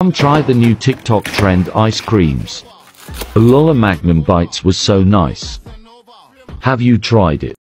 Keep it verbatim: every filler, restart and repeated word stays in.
Come try the new TikTok trend ice creams. A Lola Magnum Bites was so nice. Have you tried it?